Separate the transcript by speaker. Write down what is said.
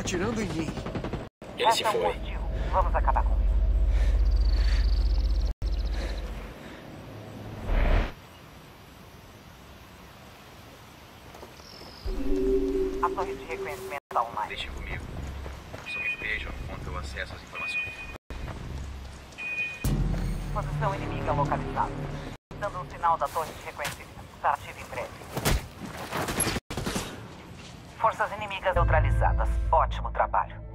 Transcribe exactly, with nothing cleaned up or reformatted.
Speaker 1: atirando em mim.
Speaker 2: Ele se
Speaker 3: Esse é um
Speaker 2: foi.
Speaker 3: motivo. Vamos acabar com isso. A torre de reconhecimento está online.
Speaker 4: Deixe comigo. Só me vejam enquanto eu acesso as informações.
Speaker 3: Posição inimiga localizada. Dando um sinal da torre de reconhecimento. Está ativa em breve. Forças inimigas neutralizadas. Ótimo trabalho.